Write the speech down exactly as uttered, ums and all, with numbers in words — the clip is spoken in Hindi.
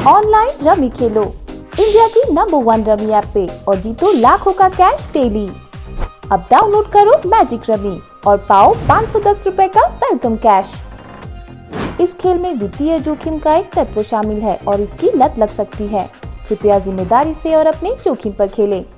ऑनलाइन रमी खेलो इंडिया की नंबर वन रमी ऐप पे और जीतो लाखों का कैश डेली। अब डाउनलोड करो मैजिक रमी और पाओ पाँच सौ दस रुपए का वेलकम कैश। इस खेल में वित्तीय जोखिम का एक तत्व शामिल है और इसकी लत लग सकती है। कृपया जिम्मेदारी से और अपने जोखिम पर खेलें।